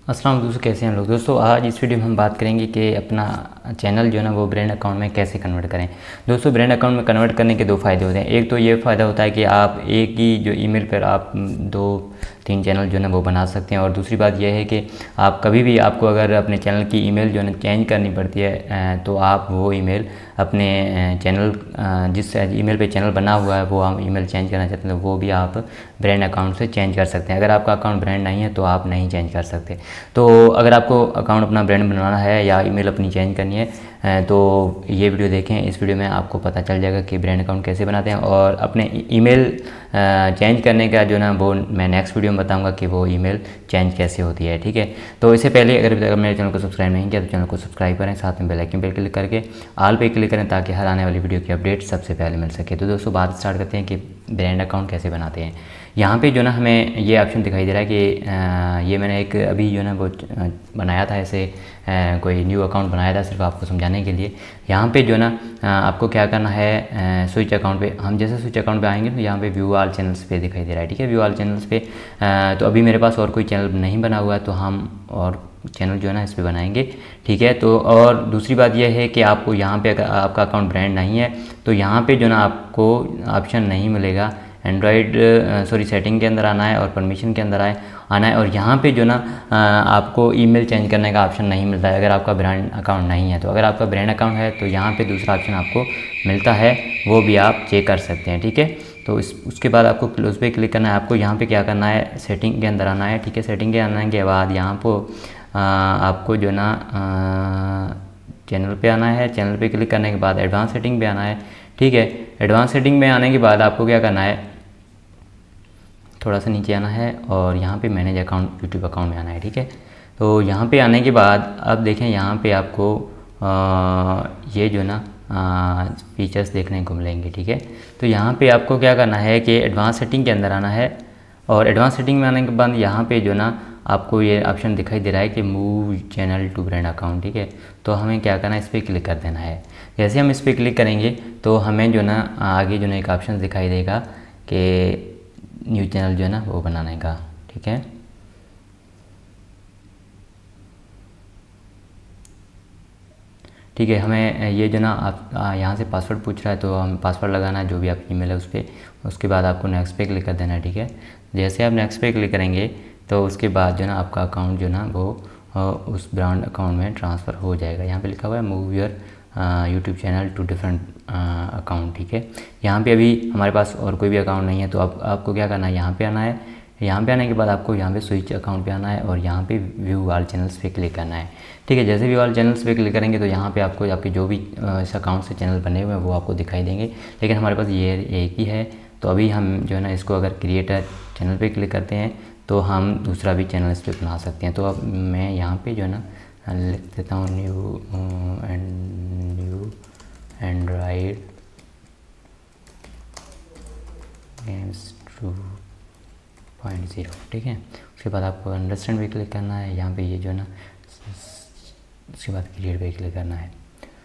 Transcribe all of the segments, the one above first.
अस्सलाम वालेकुम दोस्तों, कैसे हैं लोग। दोस्तों आज इस वीडियो में हम बात करेंगे कि अपना चैनल जो है ना वो ब्रांड अकाउंट में कैसे कन्वर्ट करें। दोस्तों ब्रांड अकाउंट में कन्वर्ट करने के दो फ़ायदे होते हैं। एक तो ये फ़ायदा होता है कि आप एक ही जो ईमेल पर आप 2-3 चैनल जो है ना वो बना सकते हैं। और दूसरी बात यह है कि आप कभी भी आपको अगर अपने चैनल की ईमेल जो है ना चेंज करनी पड़ती है तो आप वो ईमेल अपने चैनल जिस ईमेल पे चैनल बना हुआ है वो आप ईमेल चेंज करना चाहते हैं तो वो भी आप ब्रांड अकाउंट से चेंज कर सकते हैं। अगर आपका अकाउंट ब्रांड नहीं है तो आप नहीं चेंज कर सकते। तो अगर आपको अकाउंट अपना ब्रांड बनवाना है या ईमेल अपनी चेंज करनी है तो ये वीडियो देखें। इस वीडियो में आपको पता चल जाएगा कि ब्रांड अकाउंट कैसे बनाते हैं। और अपने ईमेल चेंज करने का जो ना वो मैं नेक्स्ट वीडियो में बताऊंगा कि वो ईमेल चेंज कैसे होती है, ठीक है। तो इससे पहले अगर मेरे चैनल को सब्सक्राइब नहीं किया तो चैनल को सब्सक्राइब करें, साथ में बेल आइकन पर क्लिक करके ऑल पे क्लिक करें ताकि हर आने वाली वीडियो की अपडेट सबसे पहले मिल सके। तो दोस्तों बात स्टार्ट करते हैं कि ब्रांड अकाउंट कैसे बनाते हैं। यहाँ पे जो ना हमें ये ऑप्शन दिखाई दे रहा है कि ये मैंने एक अभी जो ना वो बनाया था, ऐसे कोई न्यू अकाउंट बनाया था सिर्फ आपको समझाने के लिए। यहाँ पे जो ना आपको क्या करना है, स्विच अकाउंट पे हम जैसे स्विच अकाउंट पे आएंगे तो यहाँ पे व्यू ऑल चैनल्स पे दिखाई दे रहा है, ठीक है। व्यू ऑल चैनल्स पे तो अभी मेरे पास और कोई चैनल नहीं बना हुआ है तो हम और चैनल जो है ना इस पर बनाएंगे, ठीक है। तो और दूसरी बात यह है कि आपको यहाँ पे अगर आपका अकाउंट ब्रांड नहीं है तो यहाँ पे जो ना आपको ऑप्शन नहीं मिलेगा। एंड्रॉयड सेटिंग के अंदर आना है और परमिशन के अंदर आना है और यहाँ पे जो ना आपको ईमेल चेंज करने का ऑप्शन नहीं मिलता है अगर आपका ब्रांड अकाउंट नहीं है। तो अगर आपका ब्रांड अकाउंट है तो यहाँ पे दूसरा ऑप्शन आपको मिलता है, वो भी आप चेक कर सकते हैं, ठीक है। तो उसके बाद आपको क्लोज पे क्लिक करना है। आपको यहाँ पे क्या करना है, सेटिंग के अंदर आना है, ठीक है। सेटिंग के आने के बाद यहाँ पर आपको जो ना चैनल पे आना है। चैनल पे क्लिक करने के बाद एडवांस सेटिंग पे आना है, ठीक है। एडवांस सेटिंग में आने के बाद आपको क्या करना है, थोड़ा सा नीचे आना है और यहाँ पे मैनेज अकाउंट यूट्यूब अकाउंट में आना है, ठीक है। तो यहाँ पे आने के बाद अब देखें यहाँ पे आपको ये जो ना फीचर्स देखने को मिलेंगे, ठीक है। तो यहाँ पे आपको क्या करना है कि एडवांस सेटिंग के अंदर आना है और एडवांस सेटिंग में आने के बाद यहाँ पे जो ना आपको ये ऑप्शन दिखाई दे रहा है कि move channel to brand account, ठीक है। तो हमें क्या करना है, इस पर क्लिक कर देना है। जैसे हम इस पर क्लिक करेंगे तो हमें जो ना आगे जो ना एक ऑप्शन दिखाई देगा कि न्यू चैनल जो है ना वो बनाने का, ठीक है। ठीक है, हमें ये जो ना आप यहाँ से पासवर्ड पूछ रहा है तो हम पासवर्ड लगाना है जो भी आपकी ईमेल है उस पर। उसके बाद आपको नेक्स्ट पे क्लिक कर देना है, ठीक है। जैसे आप नेक्स्ट पे क्लिक करेंगे तो उसके बाद जो ना आपका अकाउंट जो ना वो उस ब्रांड अकाउंट में ट्रांसफ़र हो जाएगा। यहाँ पे लिखा हुआ है move your YouTube channel to different account, ठीक है। यहाँ पे अभी हमारे पास और कोई भी अकाउंट नहीं है तो आपको क्या करना है, यहाँ पे आना है। यहाँ पे आने के बाद आपको यहाँ पे स्विच अकाउंट पे आना है और यहाँ पे व्यू ऑल चैनल्स पे क्लिक करना है, ठीक है। जैसे व्यू ऑल चैनल्स पे क्लिक करेंगे तो यहाँ पे आपको आपके जो भी इस अकाउंट से चैनल बने हुए हैं वो आपको दिखाई देंगे, लेकिन हमारे पास ये एक ही है। तो अभी हम जो है ना इसको अगर क्रिएटर चैनल पर क्लिक करते हैं तो हम दूसरा भी चैनल इस पर बना सकते हैं। तो अब मैं यहाँ पर जो है ना लिख देता हूँ न्यू एंड्रॉयड गेम्स 2.0, ठीक है। उसके बाद आपको अंडरस्टैंड पे क्लिक करना है। यहाँ पे ये जो ना उसके बाद क्रिएट पे क्लिक करना है।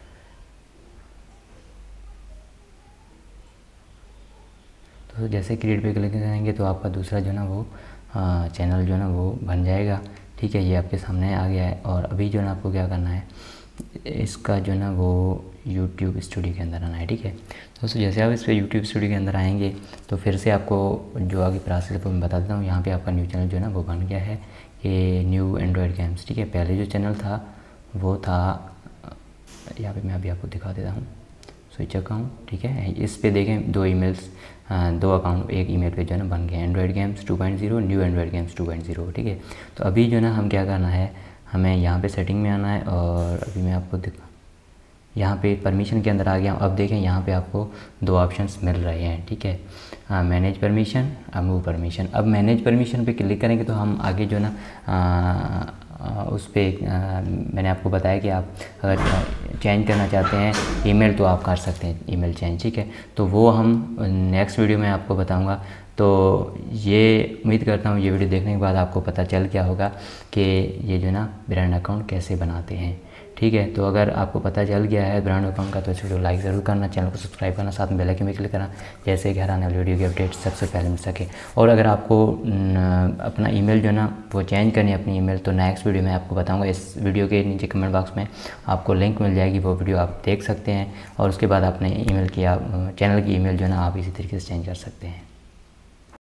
तो जैसे क्रिएट पे क्लिक करेंगे तो आपका दूसरा जो ना वो चैनल जो ना वो बन जाएगा, ठीक है। ये आपके सामने आ गया है। और अभी जो ना आपको क्या करना है, इसका जो ना वो YouTube स्टूडियो के अंदर आना है, ठीक है। दोस्तों जैसे आप इस पर YouTube स्टूडियो के अंदर आएंगे तो फिर से आपको जो आगे प्रोसेस है मैं बता देता हूँ। यहाँ पे आपका न्यू चैनल जो है ना वो बन गया है कि न्यू एंड्रॉयड गेम्स, ठीक है। पहले जो चैनल था वो था, यहाँ पे मैं अभी आपको दिखा देता हूँ, स्विच अकाउंट, ठीक है। इस पे देखें 2 ईमेल्स 2 अकाउंट एक ईमेल पे जो है ना बन गए, Android games 2.0 new Android games 2.0, ठीक है। तो अभी जो ना हम क्या करना है, हमें यहाँ पे सेटिंग में आना है और अभी मैं आपको यहाँ पे परमिशन के अंदर आ गया हूँ। अब देखें यहाँ पे आपको 2 ऑप्शंस मिल रहे हैं, ठीक है। Manage permission, move permission. अब मैनेज परमिशन पे क्लिक करेंगे तो हम आगे जो ना उस पर मैंने आपको बताया कि आप अगर चेंज करना चाहते हैं ईमेल तो आप कर सकते हैं ईमेल चेंज, ठीक है। तो वो हम नेक्स्ट वीडियो में आपको बताऊंगा। तो ये उम्मीद करता हूँ ये वीडियो देखने के बाद आपको पता चल गया होगा कि ये जो ना ब्रांड अकाउंट कैसे बनाते हैं, ठीक है। ठीक है। तो अगर आपको पता चल गया है ब्रांड अकाउंट का तो इस वीडियो लाइक ज़रूर करना, चैनल को सब्सक्राइब करना, साथ में बेल आइकन भी क्लिक करना, जैसे घर आने वाली वीडियो की अपडेट सबसे पहले मिल सके। और अगर आपको अपना ईमेल जो है ना वो चेंज करनी है अपनी ईमेल, तो नेक्स्ट वीडियो में आपको बताऊँगा। इस वीडियो के नीचे कमेंट बॉक्स में आपको लिंक मिल जाएगी, वो वीडियो आप देख सकते हैं और उसके बाद अपने ईमेल की चैनल की ईमेल जो है ना आप इसी तरीके से चेंज कर सकते हैं।